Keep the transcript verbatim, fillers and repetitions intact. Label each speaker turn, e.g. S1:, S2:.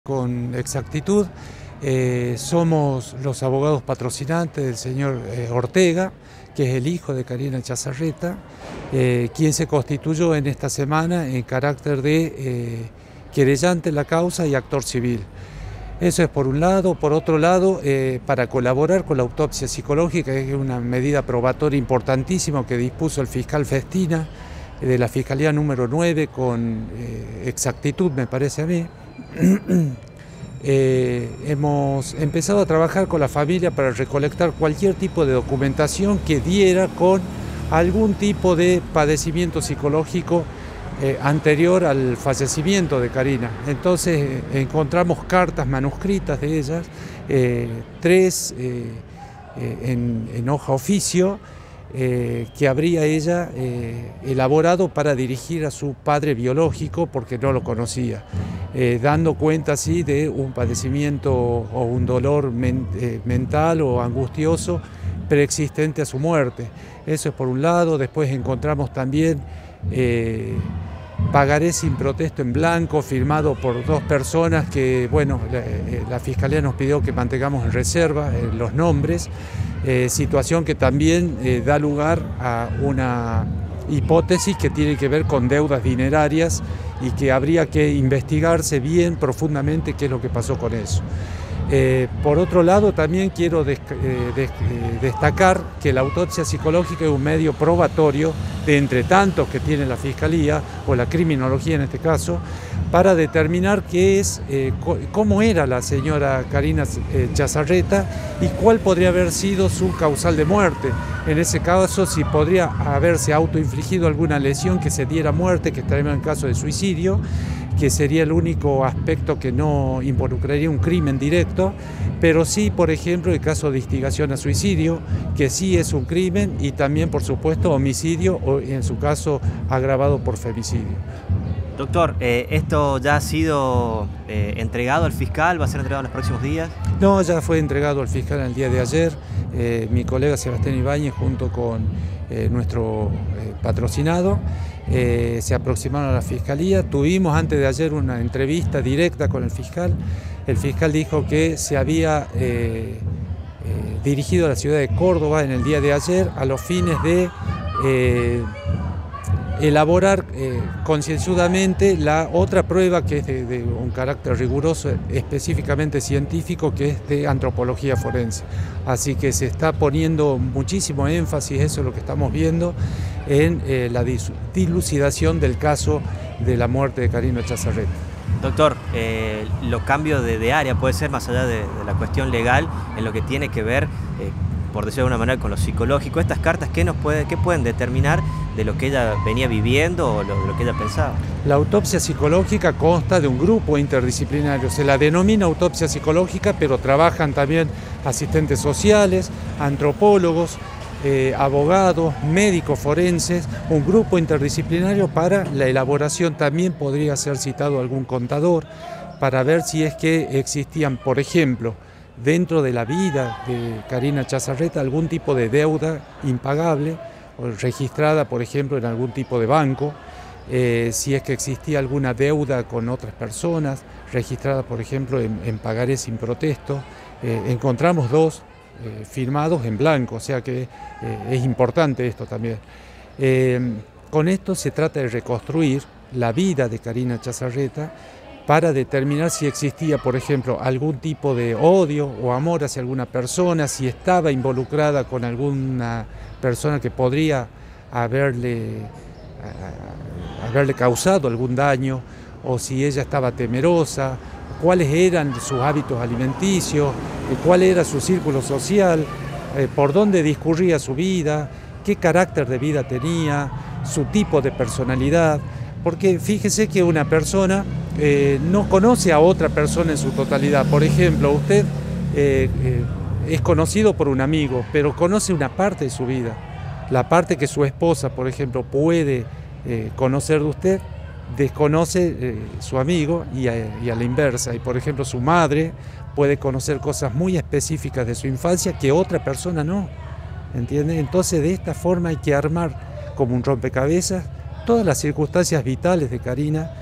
S1: Con exactitud, eh, somos los abogados patrocinantes del señor eh, Ortega, que es el hijo de Karina Chazarreta, eh, quien se constituyó en esta semana en carácter de eh, querellante en la causa y actor civil. Eso es por un lado. Por otro lado, eh, para colaborar con la autopsia psicológica, que es una medida probatoria importantísima que dispuso el fiscal Festina, eh, de la Fiscalía número nueve, con eh, exactitud, me parece a mí. Eh, hemos empezado a trabajar con la familia para recolectar cualquier tipo de documentación que diera con algún tipo de padecimiento psicológico eh, anterior al fallecimiento de Karina. Entonces eh, encontramos cartas manuscritas de ellas, eh, tres eh, eh, en, en hoja oficio, Eh, que habría ella eh, elaborado para dirigir a su padre biológico porque no lo conocía, eh, dando cuenta así de un padecimiento o un dolor men eh, mental o angustioso preexistente a su muerte. Eso es por un lado. Después encontramos también eh, pagaré sin protesto en blanco firmado por dos personas que, bueno, la, la Fiscalía nos pidió que mantengamos en reserva eh, los nombres. Eh, situación que también eh, da lugar a una hipótesis que tiene que ver con deudas dinerarias y que habría que investigarse bien profundamente qué es lo que pasó con eso. Eh, por otro lado, también quiero des eh, des eh, destacar que la autopsia psicológica es un medio probatorio de entre tantos que tiene la Fiscalía, o la criminología en este caso, para determinar qué es, eh, cómo era la señora Karina eh, Chazarreta y cuál podría haber sido su causal de muerte. En ese caso, si podría haberse autoinfligido alguna lesión que se diera muerte, que estaríamos en caso de suicidio, que sería el único aspecto que no involucraría un crimen directo, pero sí, por ejemplo, el caso de instigación a suicidio, que sí es un crimen, y también, por supuesto, homicidio o, en su caso, agravado por femicidio.
S2: Doctor, eh, ¿esto ya ha sido eh, entregado al fiscal? ¿Va a ser entregado en los próximos días?
S1: No, ya fue entregado al fiscal el día de ayer. Eh, mi colega Sebastián Ibáñez, junto con eh, nuestro eh, patrocinado, eh, se aproximaron a la Fiscalía. Tuvimos antes de ayer una entrevista directa con el fiscal. El fiscal dijo que se había eh, eh, dirigido a la ciudad de Córdoba en el día de ayer a los fines de eh, elaborar eh, concienzudamente la otra prueba que es de, de un carácter riguroso, específicamente científico, que es de antropología forense. Así que se está poniendo muchísimo énfasis, eso es lo que estamos viendo, en eh, la dilucidación del caso de la muerte de Karina Chazarreta.
S2: Doctor, eh, los cambios de, de área puede ser más allá de, de la cuestión legal, en lo que tiene que ver, eh, por decirlo de alguna manera, con lo psicológico. Estas cartas, ¿qué, nos puede, qué pueden determinar de lo que ella venía viviendo o lo, de lo que ella pensaba?
S1: La autopsia psicológica consta de un grupo interdisciplinario. Se la denomina autopsia psicológica, pero trabajan también asistentes sociales, antropólogos, eh, abogados, médicos forenses, un grupo interdisciplinario. Para la elaboración también podría ser citado algún contador para ver si es que existían, por ejemplo, dentro de la vida de Karina Chazarreta, algún tipo de deuda impagable, registrada, por ejemplo, en algún tipo de banco, eh, si es que existía alguna deuda con otras personas, registrada, por ejemplo, en, en pagaré sin protesto. Eh, encontramos dos eh, firmados en blanco, o sea que eh, es importante esto también. Eh, con esto se trata de reconstruir la vida de Karina Chazarreta para determinar si existía, por ejemplo, algún tipo de odio o amor hacia alguna persona, si estaba involucrada con alguna persona que podría haberle, a, haberle causado algún daño, o si ella estaba temerosa, cuáles eran sus hábitos alimenticios, cuál era su círculo social, eh, por dónde discurría su vida, qué carácter de vida tenía, su tipo de personalidad. Porque fíjese que una persona eh, no conoce a otra persona en su totalidad. Por ejemplo, usted eh, eh, es conocido por un amigo, pero conoce una parte de su vida. La parte que su esposa, por ejemplo, puede eh, conocer de usted, desconoce eh, su amigo, y a, y a la inversa. Y por ejemplo, su madre puede conocer cosas muy específicas de su infancia que otra persona no. ¿Entiende? Entonces, de esta forma hay que armar como un rompecabezas todas las circunstancias vitales de Karina